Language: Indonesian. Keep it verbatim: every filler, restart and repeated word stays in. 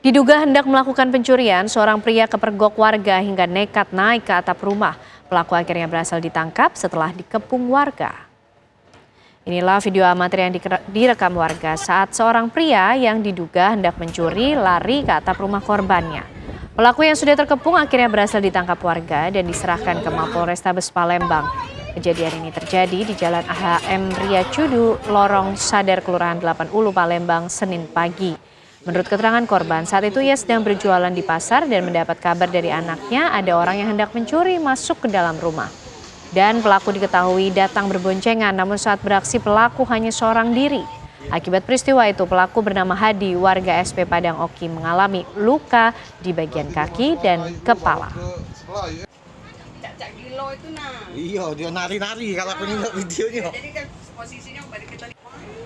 Diduga hendak melakukan pencurian, seorang pria kepergok warga hingga nekat naik ke atap rumah. Pelaku akhirnya berhasil ditangkap setelah dikepung warga. Inilah video amatir yang direkam warga saat seorang pria yang diduga hendak mencuri lari ke atap rumah korbannya. Pelaku yang sudah terkepung akhirnya berhasil ditangkap warga dan diserahkan ke Mapolrestabes Palembang. Kejadian ini terjadi di Jalan H M Ria Cudu, Lorong Sadar, Kelurahan delapan Ulu, Palembang, Senin pagi. Menurut keterangan korban, saat itu ia sedang berjualan di pasar dan mendapat kabar dari anaknya ada orang yang hendak mencuri masuk ke dalam rumah. Dan pelaku diketahui datang berboncengan, namun saat beraksi pelaku hanya seorang diri. Akibat peristiwa itu, pelaku bernama Hadi, warga S P Padang Oki, mengalami luka di bagian kaki dan kepala. Iya, dia nari-nari kalau aku nengok videonya. Jadi kan posisinya balik kita